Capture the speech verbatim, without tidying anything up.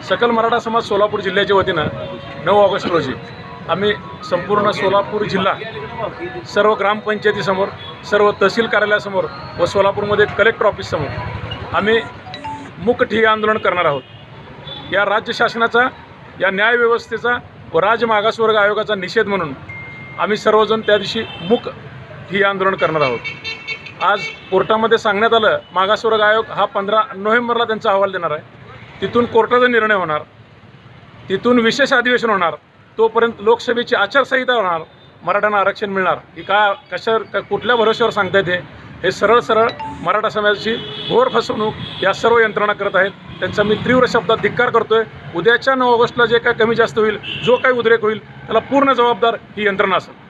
सकल मराठा समाज सोलापूर जिल्ह्याच्या वतीनं नऊ ऑगस्ट रोजी आम्ही संपूर्ण सोलापूर जिल्हा सर्व ग्रामपंचायतीसमोर, सर्व तहसील कार्यालयासमोर व सोलापूरमध्ये कलेक्टर ऑफिससमोर आम्ही मूक ठिय्या आंदोलन करणार आहोत। या राज्य शासनाचा, या न्यायव्यवस्थेचा व राज्य मागासवर्ग आयोगाचा निषेध म्हणून आम्ही सर्वजण त्या दिवशी मूक ठिय्या आंदोलन करणार आहोत। आज कोर्टामध्ये सांगण्यात आलं, मागासवर्ग आयोग हा पंधरा नोव्हेंबरला त्यांचा अहवाल देणार आहे, तिथून कोर्टाचा निर्णय होणार, तिथून विशेष अधिवेशन होणार, तोपर्यंत लोकसभेची आचारसंहिता होणार, मराठ्यांना आरक्षण मिळणार। ही का कशावर कुठल्या भरोश्यावर सांगता येते? हे सरळ सरळ मराठा समाजाची घोर फसवणूक या सर्व यंत्रणा करत आहेत। त्यांचा मी तीव्र शब्दात धिक्कार करतोय। उद्याच्या नऊ ऑगस्टला जे काय कमी जास्त होईल, जो काही उद्रेक होईल, त्याला पूर्ण जबाबदार ही यंत्रणा असेल।